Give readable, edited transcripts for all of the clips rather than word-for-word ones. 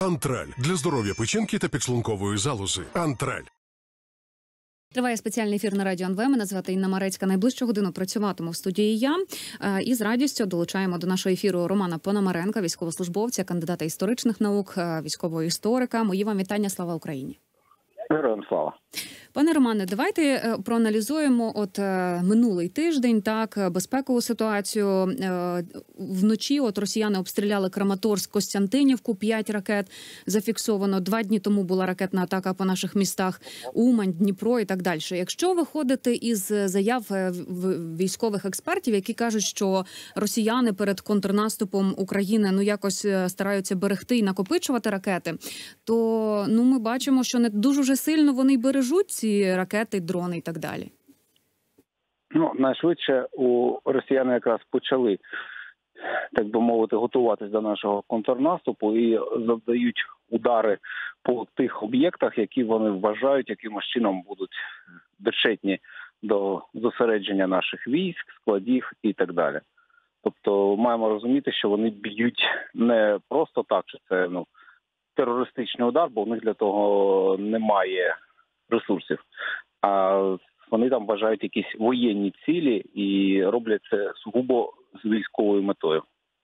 Антраль для здоров'я печінки та підшлункової залози. Антраль. Триває спеціальний ефір на радіо НВ. Мене звати Інна Марецька. Найближчу годину працюватиму в студії я. І з радістю долучаємо до нашого ефіру Романа Пономаренка, військовослужбовця, кандидата історичних наук, військового історика. Мої вам вітання. Слава Україні. Героям слава. Пане Романе, давайте проаналізуємо минулий тиждень, безпекову ситуацію. Вночі росіяни обстріляли Краматорськ, Костянтинівку, 5 ракет зафіксовано. 2 дні тому була ракетна атака по наших містах Умань, Дніпро і так далі. Якщо виходити із заяв військових експертів, які кажуть, що росіяни перед контрнаступом України якось стараються берегти і накопичувати ракети, то ми бачимо, що не дуже вже сильно вони бережуть ці ракети, дрони і так далі. Найшвидше у росіяни якраз почали, так би мовити, готуватись до нашого контрнаступу і завдають удари по тих об'єктах, які вони вважають, якимось чином будуть причетні до зосередження наших військ, складів і так далі. Тобто маємо розуміти, що вони б'ють не просто так, що це терористичний удар, бо в них для того немає ресурсів. А вони там бажають якісь воєнні цілі і роблять це сугубо з військовою метою.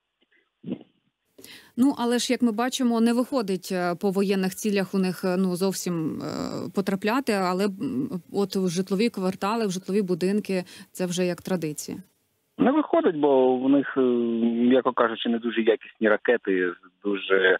Але ж, як ми бачимо, не виходить по воєнних цілях у них зовсім потрапляти, але в житлові квартали, в житлові будинки це вже як традиція. Не виходить, бо в них, м'яко кажучи, не дуже якісні ракети з дуже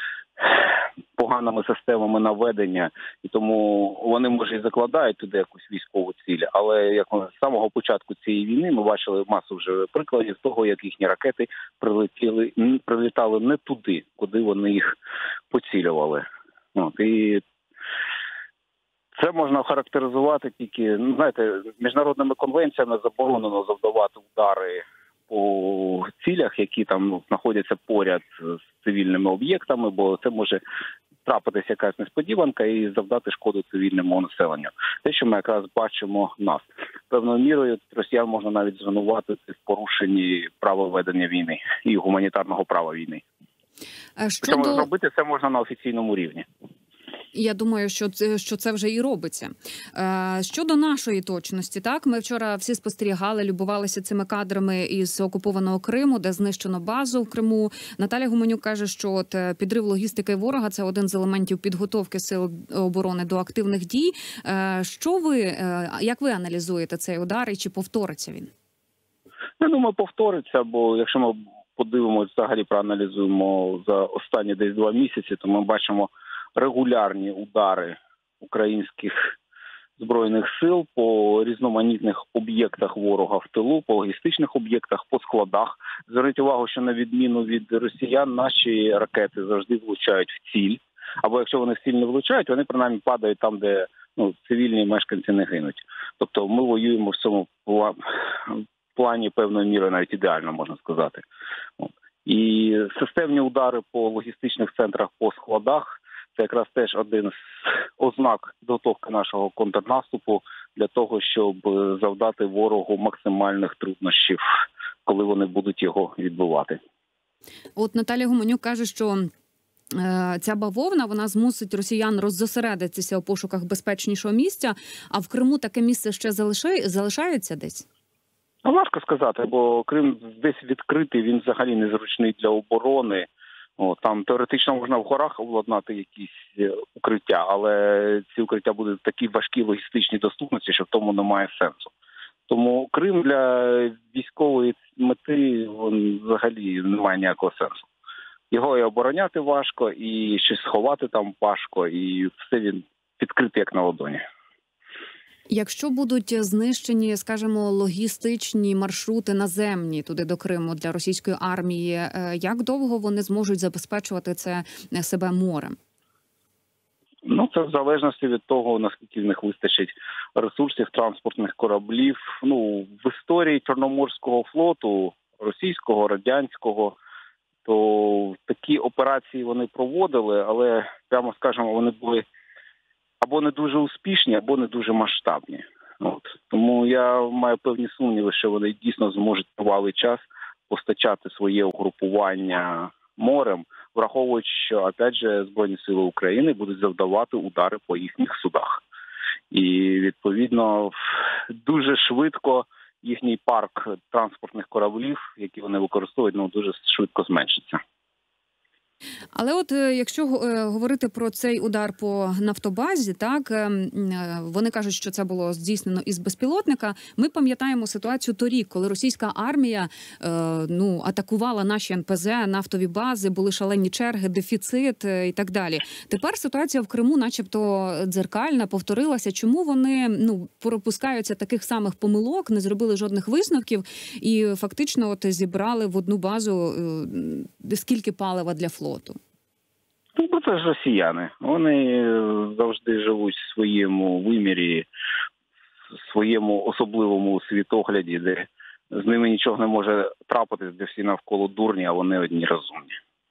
поганими системами наведення, і тому вони, може, і закладають туди якусь військову ціль, але як з самого початку цієї війни ми бачили масу вже прикладів того, як їхні ракети прилітали не туди, куди вони їх поцілювали. І це можна охарактеризувати тільки, міжнародними конвенціями заборонено завдавати удари по цілях, які там знаходяться поряд з цивільними об'єктами, бо це може трапитися якась несподіванка і завдати шкоду цивільному населенню. Те, що ми якраз бачимо в нас. Певною мірою росіян можна навіть звинуватити в порушенні права ведення війни і гуманітарного права війни. Причому зробити це можна на офіційному рівні. Я думаю, що це вже і робиться. Щодо нашої точності, ми вчора всі спостерігали, любувалися цими кадрами із окупованого Криму, де знищено базу в Криму. Наталя Гуменюк каже, що підрив логістики ворога – це один з елементів підготовки сил оборони до активних дій. Як ви аналізуєте цей удар і чи повториться він? Я думаю, повториться, бо якщо ми подивимося, взагалі проаналізуємо за останні десь 2 місяці, то ми бачимо регулярні удари українських збройних сил по різноманітних об'єктах ворога в тилу, по логістичних об'єктах, по складах. Зверніть увагу, що на відміну від росіян, наші ракети завжди влучають в ціль. Або якщо вони в ціль не влучають, вони принаймні падають там, де цивільні мешканці не гинуть. Тобто ми воюємо в цьому плані певною мірою навіть ідеально, можна сказати. І системні удари по логістичних центрах, по складах – це якраз теж один з ознак підготовки нашого контрнаступу для того, щоб завдати ворогу максимальних труднощів, коли вони будуть його відбивати. Наталя Гуменюк каже, що ця бавовна, вона змусить росіян роззосередитися у пошуках безпечнішого місця, а в Криму таке місце ще залишається десь? Важко сказати, бо Крим десь відкритий, він взагалі незручний для оборони. Там теоретично можна в горах обладнати якісь укриття, але ці укриття будуть такі важкі логістичні доступності, що в тому немає сенсу. Тому Крим для військової мети взагалі не має ніякого сенсу. Його і обороняти важко, і щось сховати там важко, і все він відкритий як на ладоні. Якщо будуть знищені, скажімо, логістичні маршрути наземні туди до Криму для російської армії, як довго вони зможуть забезпечувати це себе морем? Це в залежності від того, наскільки в них вистачить ресурсів, транспортних кораблів. В історії Чорноморського флоту, російського, радянського, то такі операції вони проводили, але, прямо скажемо, вони були або не дуже успішні, або не дуже масштабні. Тому я маю певні сумніви, що вони дійсно зможуть тривалий час постачати своє угрупування морем, враховуючи, що, опять же, Збройні сили України будуть завдавати удари по їхніх судах. І, відповідно, дуже швидко їхній парк транспортних кораблів, які вони використовують, дуже швидко зменшиться. Але от якщо говорити про цей удар по нафтобазі, так, вони кажуть, що це було здійснено із безпілотника. Ми пам'ятаємо ситуацію торік, коли російська армія атакувала наші НПЗ, нафтові бази, були шалені черги, дефіцит і так далі. Тепер ситуація в Криму начебто дзеркальна, повторилася. Чому вони пропускаються таких самих помилок, не зробили жодних висновків і фактично зібрали в одну базу скільки палива для флоту? Ну, це ж росіяни. Вони завжди живуть в своєму вимірі, в своєму особливому світогляді, де з ними нічого не може трапитись, де всі навколо дурні, а вони одні розумні.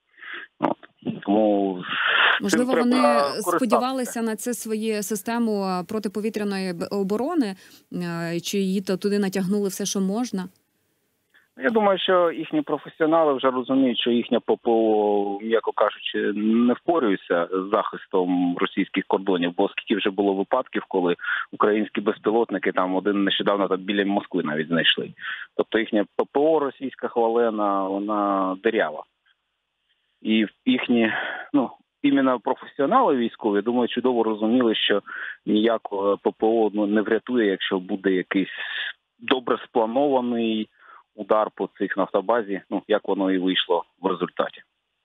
Тому можливо, вони сподівалися на це свою систему протиповітряної оборони, чи її туди натягнули все, що можна? Я думаю, що їхні професіонали вже розуміють, що їхня ППО, м'яко кажучи, не впорюється з захистом російських кордонів, бо скільки вже було випадків, коли українські безпілотники, там один нещодавно біля Москви навіть знайшли. Тобто їхня ППО російська хвалена, вона дирява. І їхні, іменно професіонали військові, думаю, чудово розуміли, що ніякого ППО не врятує, якщо буде якийсь добре спланований удар по цих нафтобазі, як воно і вийшло в результаті.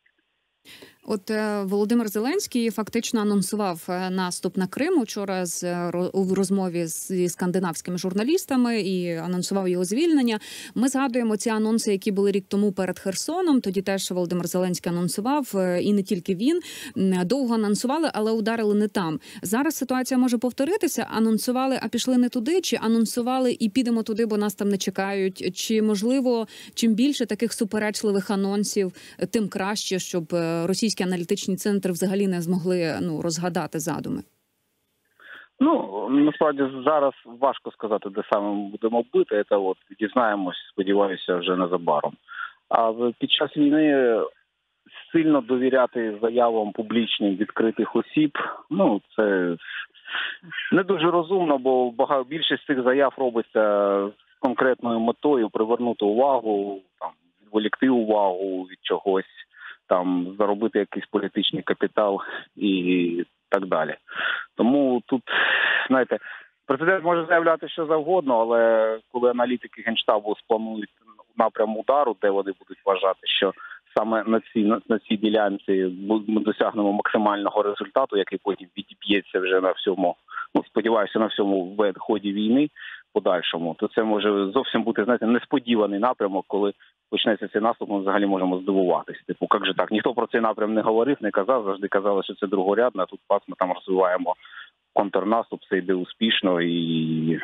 От Володимир Зеленський фактично анонсував наступ на Крим вчора у розмові зі скандинавськими журналістами і анонсував його звільнення. Ми згадуємо ці анонси, які були рік тому перед Херсоном. Тоді теж Володимир Зеленський анонсував, і не тільки він. Довго анонсували, але ударили не там. Зараз ситуація може повторитися. Анонсували, а пішли не туди, чи анонсували і підемо туди, бо нас там не чекають. Чи, можливо, чим більше таких суперечливих анонсів, тим краще, щоб російські аналітичні центри взагалі не змогли розгадати задуми? Насправді зараз важко сказати, де саме ми будемо бити. Це дізнаємось, сподіваюся, вже незабаром. А під час війни сильно довіряти заявам публічним відкритих осіб, це не дуже розумно, бо більшість цих заяв робиться з конкретною метою привернути увагу, відволікти увагу від чогось, заробити якийсь політичний капітал і так далі. Тому тут, президент може заявляти що завгодно, але коли аналітики Генштабу спланують напрям удару, де вони будуть вважати, що саме на цій ділянці ми досягнемо максимального результату, який потім відіб'ється вже на всьому, сподіваюся, на всьому ході війни подальшому, то це може зовсім бути, несподіваний напрямок, коли почнеться цей наступ, ми взагалі можемо здивуватись. Як же так? Ніхто про цей напрям не говорив, не казав, завжди казали, що це другорядно, а тут ми там розвиваємо контрнаступ, все йде успішно і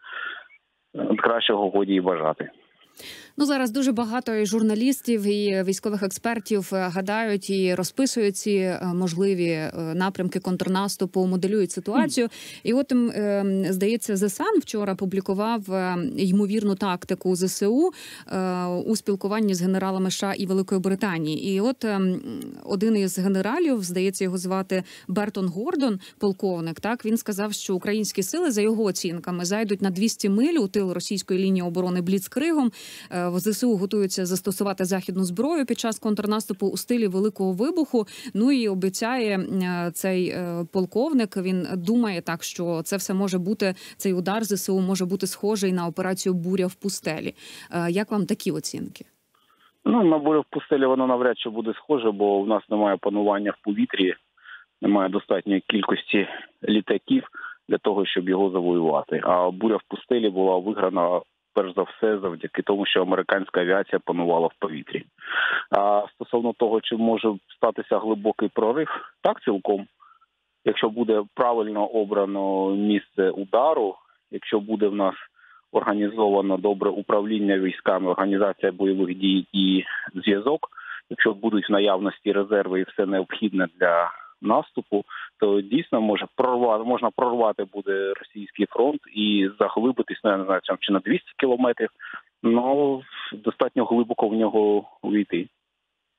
кращого годі і бажати. Зараз дуже багато і журналістів, і військових експертів гадають і розписують ці можливі напрямки контрнаступу, моделюють ситуацію. І от, здається, The Sun вчора публікував ймовірну тактику ЗСУ у спілкуванні з генералами США і Великої Британії. І от один із генералів, здається, його звати Бертон Гордон, полковник, так, він сказав, що українські сили, за його оцінками, зайдуть на 200 миль у тил російської лінії оборони Бліцкригом. В ЗСУ готуються застосувати західну зброю під час контрнаступу у стилі Великого вибуху. І обіцяє цей полковник, він думає так, що це все може бути, цей удар ЗСУ може бути схожий на операцію «Буря в пустелі». Як вам такі оцінки? На «Бурю в пустелі» воно навряд чи буде схоже, бо в нас немає панування в повітрі, немає достатньої кількості літаків для того, щоб його завоювати. А «Буря в пустелі» була виграна перш за все завдяки тому, що американська авіація панувала в повітрі. А стосовно того, чи може статися глибокий прорив, так, цілком. Якщо буде правильно обрано місце удару, якщо буде в нас організовано добре управління військами, організація бойових дій і зв'язок, якщо будуть в наявності резерви і все необхідне для наступу, то дійсно можна прорвати буде російський фронт і заглибитись, я не знаю, чи на 200 кілометрів, достатньо глибоко в нього увійти.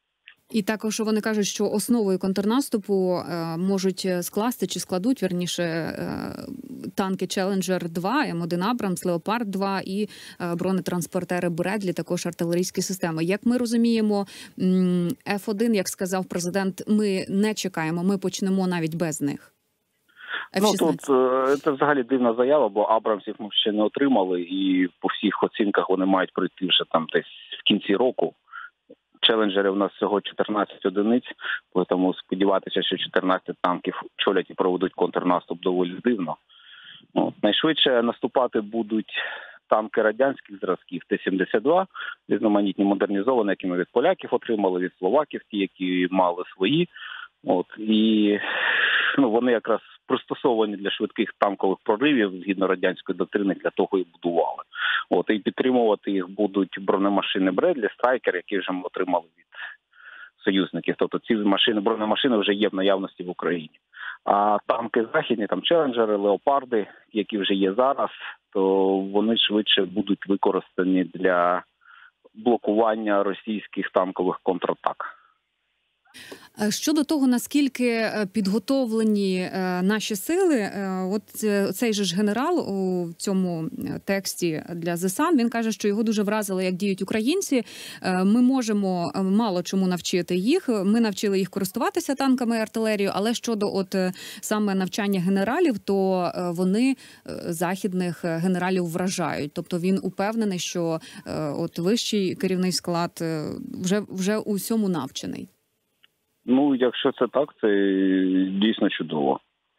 І також вони кажуть, що основою контрнаступу можуть скласти чи складуть, вірніше, танки Challenger-2, М1 Абрамс, Леопард-2 і бронетранспортери Бредлі, також артилерійські системи. Як ми розуміємо, F-1, як сказав президент, ми не чекаємо, ми почнемо навіть без них. F-16. Ну, тут це взагалі дивна заява, бо Абрамсів ми ще не отримали, і по всіх оцінках вони мають прийти вже там десь в кінці року. Челенджери у нас всього 14 одиниць, тому сподіватися, що 14 танків чолять і проведуть контрнаступ доволі дивно. Найшвидше наступати будуть танки радянських зразків Т-72, різноманітні модернізовані, які ми від поляків отримали, від словаків, ті, які мали свої. І вони якраз пристосовані для швидких танкових проривів, згідно радянської доктрини, для того і будували. І підтримувати їх будуть бронемашини Бредлі, Страйкер, які вже ми отримали від союзників. Тобто ці бронемашини вже є в наявності в Україні. А танки західні, там Челенджери, Леопарди, які вже є зараз, то вони швидше будуть використані для блокування російських танкових контратак. Щодо того, наскільки підготовлені наші сили, от цей же ж генерал у цьому тексті для The Sun, він каже, що його дуже вразило, як діють українці. Ми можемо мало чому навчити їх. Ми навчили їх користуватися танками і артилерією, але щодо саме навчання генералів, то вони західних генералів вражають. Тобто він упевнений, що вищий керівний склад вже у всьому навчений. Якщо це так, це дійсно чудово.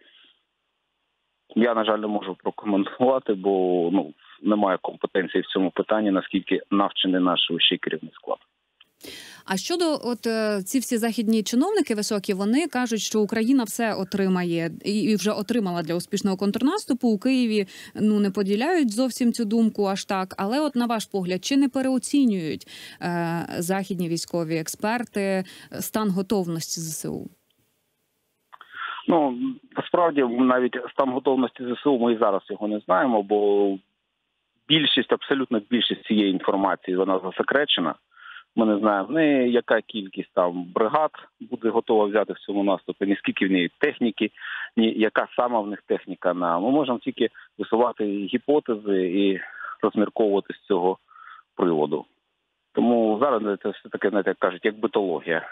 Я, на жаль, не можу прокоментувати, бо немає компетенції в цьому питанні, наскільки навчений наш вищий керівний склад. А щодо ці всі західні чиновники високі, вони кажуть, що Україна все отримає і вже отримала для успішного контрнаступу. У Києві не поділяють зовсім цю думку аж так. Але на ваш погляд, чи не переоцінюють західні військові експерти стан готовності ЗСУ? Насправді, навіть стан готовності ЗСУ ми і зараз його не знаємо, бо абсолютно більшість цієї інформації, вона засекречена. Ми не знаємо ні яка кількість там бригад буде готова взяти в цьому наступі, ні скільки в неї техніки, ні яка сама в них техніка. Ми можемо тільки висувати гіпотези і розмірковувати з цього приводу. Тому зараз це все таке, як кажуть, як битологія.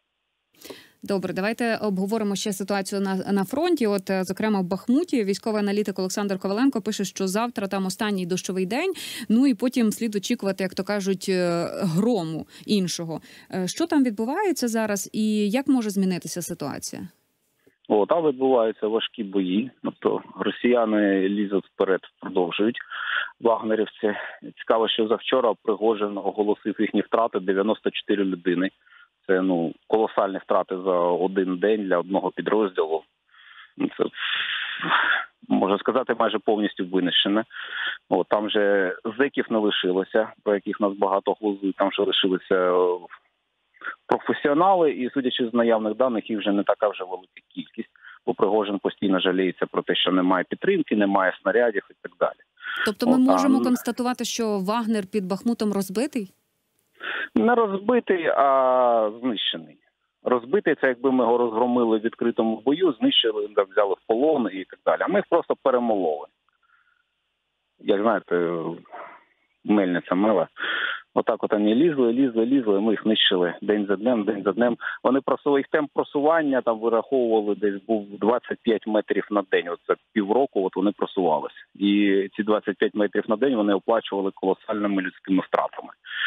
Добре, давайте обговоримо ще ситуацію на фронті. Зокрема, в Бахмуті військовий аналітик Олександр Коваленко пише, що завтра там останній дощовий день, і потім слід очікувати, як то кажуть, грому іншого. Що там відбувається зараз і як може змінитися ситуація? Там відбуваються важкі бої. Тобто росіяни лізуть вперед, продовжують вагнерівці. Цікаво, що завчора Пригожин оголосив їхні втрати 94 людини. Це колосальні втрати за один день для одного підрозділу. Це, можна сказати, майже повністю винищене. Там же зеків не лишилося, про яких нас багато глузують. Там вже лишилися професіонали, і, судячи з наявних даних, їх вже не така вже велика кількість. Бо Пригожин постійно жаліється про те, що немає підтримки, немає снарядів і так далі. Тобто ми можемо констатувати, що Вагнер під Бахмутом розбитий? Не розбитий, а знищений. Розбитий – це якби ми його розгромили в відкритому бою, знищили, взяли в полон і так далі. А ми їх просто перемололи. Як знаєте, мельниця мела. Отак вони лізли, ми їх нищили день за днем. Вони їх темп просування там вираховували, десь був 25 метрів на день. За півроку вони просувалися. І ці 25 метрів на день вони оплачували колосальними людськими втратами.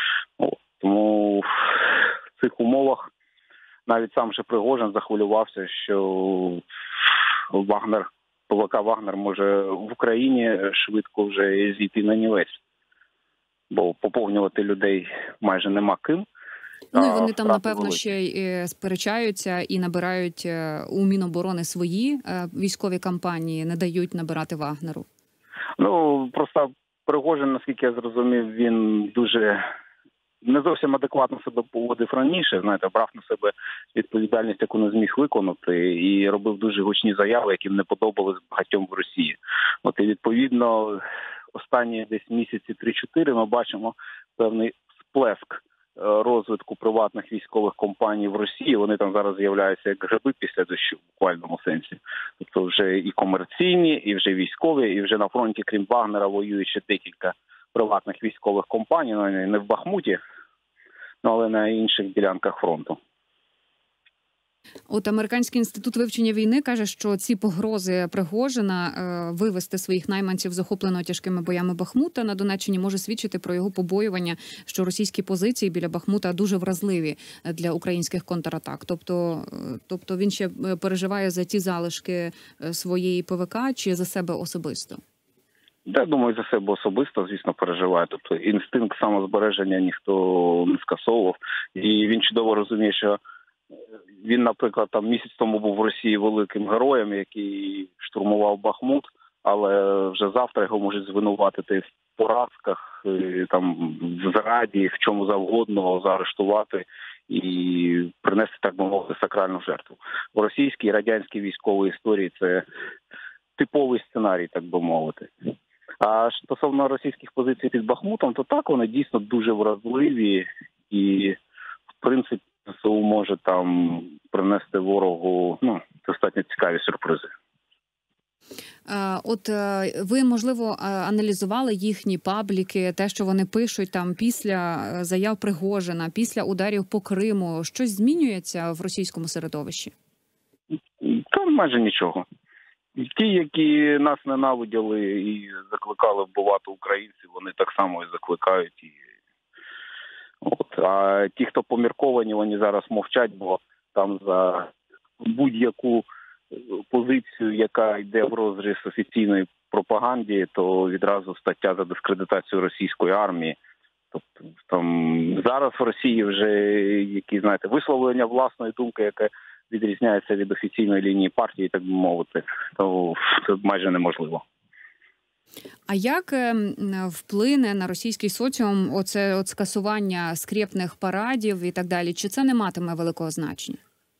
Тому в цих умовах навіть сам же Пригожин захвилювався, що ПВК Вагнер може в Україні швидко вже зійти на нівець. Бо поповнювати людей майже нема ким. І вони там, напевно, ще й сперечаються і набирають у Міноборони свої військові кампанії, не дають набирати Вагнеру. Просто Пригожин, наскільки я зрозумів, він дуже не зовсім адекватно себе поводив раніше, брав на себе відповідальність, яку не зміг виконати, і робив дуже гучні заяви, які не подобались багатьом в Росії. І відповідно останні десь місяці 3-4 ми бачимо певний сплеск розвитку приватних військових компаній в Росії. Вони там зараз з'являються як гриби після дощу, в буквальному сенсі. Тобто вже і комерційні, і вже військові, і вже на фронті, крім Вагнера, воюють ще декілька приватних військових компаній, не в Бахмуті, але на інших ділянках фронту. От Американський інститут вивчення війни каже, що ці погрози Пригожина вивести своїх найманців з охопленого тяжкими боями Бахмута на Донеччині може свідчити про його побоювання, що російські позиції біля Бахмута дуже вразливі для українських контратак. Тобто він ще переживає за ті залишки своєї ПВК чи за себе особисто? Я думаю, за себе особисто, звісно, переживає. Тобто інстинкт самозбереження ніхто не скасовував. І він чудово розуміє, що він, наприклад, там місяць тому був в Росії великим героєм, який штурмував Бахмут, але вже завтра його можуть звинуватити в поразках, там, в зраді, в чому завгодно, заарештувати і принести, так би мовити, сакральну жертву. В російській і радянській військовій історії це типовий сценарій, так би мовити. А стосовно російських позицій під Бахмутом, то так, вони дійсно дуже вразливі і, в принципі, ЗСУ може там принести ворогу достатньо цікаві сюрпризи. От ви, можливо, аналізували їхні пабліки, те, що вони пишуть там після заяв Пригожина, після ударів по Криму. Щось змінюється в російському середовищі? Там майже нічого. Ті, які нас ненавиділи і закликали вбивати українців, вони так само і закликають. А ті, хто помірковані, вони зараз мовчать, бо там за будь-яку позицію, яка йде в розріз офіційної пропаганди, то відразу стаття за дискредитацію російської армії. Тобто там зараз в Росії вже які, знаєте, висловлення власної думки, яке відрізняється від офіційної лінії партії, так би мовити, то це майже неможливо. А як вплине на російський соціум оце скасування скрєпних парадів і так далі? Чи це не матиме великого значення?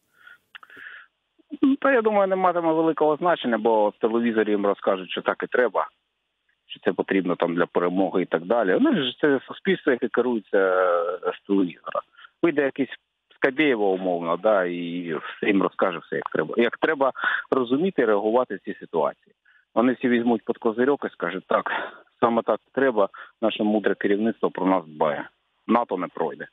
Та я думаю, не матиме великого значення, бо в телевізорі їм розкажуть, що так і треба, що це потрібно там для перемоги і так далі. Це суспільство, яке керується з телевізора. Вийде якийсь Скабєєва умовно, і їм розкаже все, як треба. Як треба розуміти і реагувати в цій ситуації. Вони всі візьмуть під козирьок і скажуть, так, саме так треба, наше мудре керівництво про нас дбає. НАТО не пройде.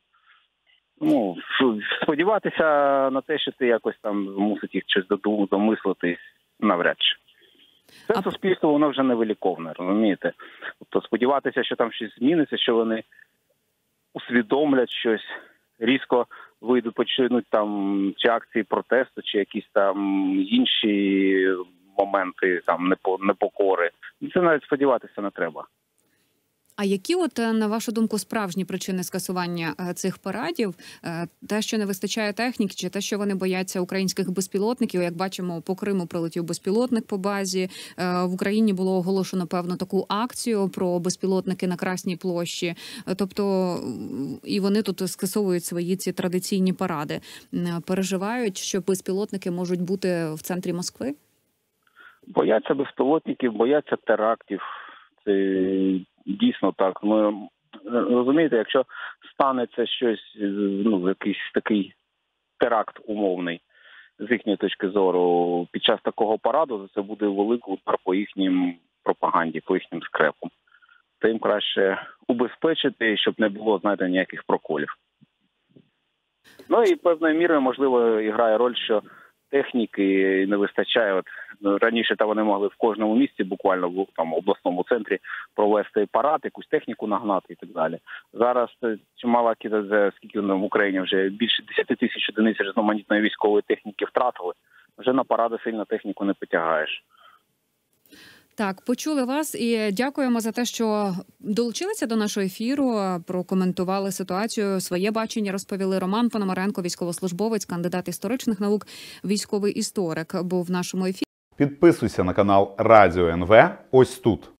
Сподіватися на те, що ти якось там змусить їх щось домислитись, навряд чи. Це суспільство, воно вже невиліковне, розумієте? Тобто сподіватися, що там щось зміниться, що вони усвідомлять щось, різко вийдуть, почнуть там чи акції протесту, чи якісь там інші моменти там непокори. Це навіть сподіватися не треба. А які, на вашу думку, справжні причини скасування цих парадів? Те, що не вистачає техніки, чи те, що вони бояться українських безпілотників? Як бачимо, по Криму прилетів безпілотник по базі. В Україні було оголошено певну таку акцію про безпілотники на Красній площі. Тобто, і вони тут скасовують свої ці традиційні паради. Переживають, що безпілотники можуть бути в центрі Москви? Бояться безпілотників, бояться терактів. Це дійсно так. Розумієте, якщо станеться щось, якийсь такий теракт умовний, з їхньої точки зору, під час такого параду, це буде великий удар по їхнім пропаганді, по їхнім скрепам. То їм краще убезпечити, щоб не було, знаєте, ніяких проколів. І певною мірою, можливо, і грає роль, що техніки не вистачає. Раніше вони могли в кожному місці, буквально в обласному центрі, провести парад, якусь техніку нагнати і так далі. Зараз чимала кількість, скільки в Україні вже більше 10 тисяч одиниць різноманітної військової техніки втратили. Вже на паради сильно техніку не потягаєш. Так, почули вас і дякуємо за те, що долучилися до нашого ефіру, прокоментували ситуацію, своє бачення розповіли. Роман Пономаренко, військовослужбовець, кандидат історичних наук, військовий історик, був в нашому ефірі. Підписуйся на канал Радіо НВ ось тут.